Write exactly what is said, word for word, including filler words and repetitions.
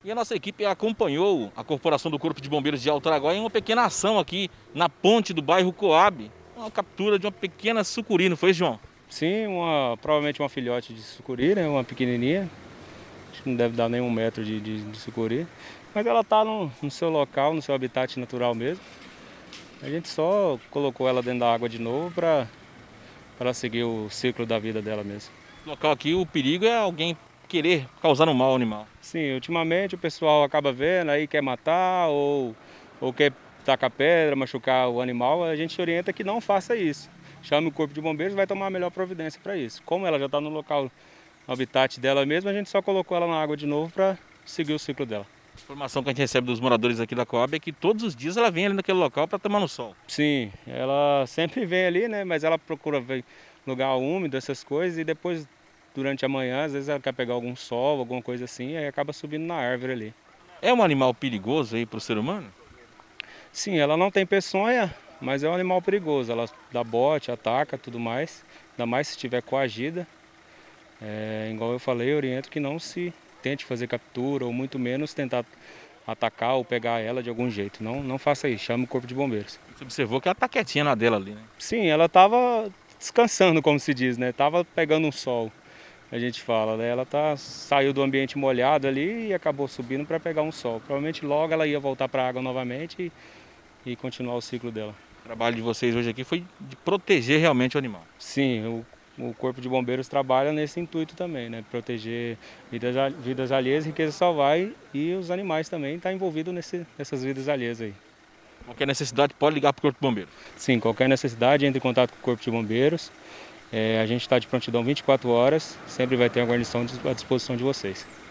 E a nossa equipe acompanhou a Corporação do Corpo de Bombeiros de Alto Araguaia em uma pequena ação aqui na ponte do bairro Coab. Uma captura de uma pequena sucuri, não foi, João? Sim, uma, provavelmente uma filhote de sucuri, né? Uma pequenininha. Acho que não deve dar nem um metro de, de, de sucuri. Mas ela está no, no seu local, no seu habitat natural mesmo. A gente só colocou ela dentro da água de novo para para seguir o ciclo da vida dela mesmo. No local aqui, o perigo é alguém querer causar um mal ao animal. Sim, ultimamente o pessoal acaba vendo, aí quer matar ou, ou quer tacar pedra, machucar o animal, a gente orienta que não faça isso. Chame o Corpo de Bombeiros e vai tomar a melhor providência para isso. Como ela já está no local, no habitat dela mesma, a gente só colocou ela na água de novo para seguir o ciclo dela. A informação que a gente recebe dos moradores aqui da Coab é que todos os dias ela vem ali naquele local para tomar no sol. Sim, ela sempre vem ali, né? Mas ela procura ver lugar úmido, essas coisas, e depois, durante a manhã, às vezes ela quer pegar algum sol, alguma coisa assim, aí acaba subindo na árvore ali. É um animal perigoso aí para o ser humano? Sim, ela não tem peçonha, mas é um animal perigoso. Ela dá bote, ataca, tudo mais. Ainda mais se estiver coagida. É, igual eu falei, eu oriento que não se tente fazer captura, ou muito menos tentar atacar ou pegar ela de algum jeito. Não, não faça isso, chame o Corpo de Bombeiros. Você observou que ela está quietinha na dela ali, né? Sim, ela estava descansando, como se diz, né? Tava pegando um sol, a gente fala, né? Ela tá, saiu do ambiente molhado ali e acabou subindo para pegar um sol. Provavelmente logo ela ia voltar para a água novamente e e continuar o ciclo dela. O trabalho de vocês hoje aqui foi de proteger realmente o animal. Sim, o, o Corpo de Bombeiros trabalha nesse intuito também, né? Proteger vidas, vidas alheias, riqueza salvar e os animais também estão tá envolvidos nesse, nessas vidas alheias aí. Qualquer necessidade pode ligar para o Corpo de Bombeiros. Sim, qualquer necessidade entre em contato com o Corpo de Bombeiros. É, a gente está de prontidão vinte e quatro horas, sempre vai ter a guarnição à disposição de vocês.